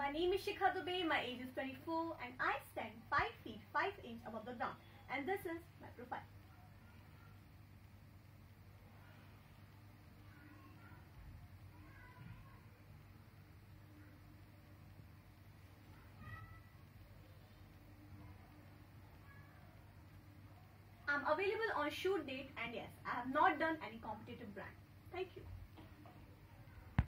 My name is Shikha Dubey, my age is 24 and I stand 5 feet 5 inches above the ground, and this is my profile. I'm available on shoot date, and yes, I have not done any competitive brand. Thank you.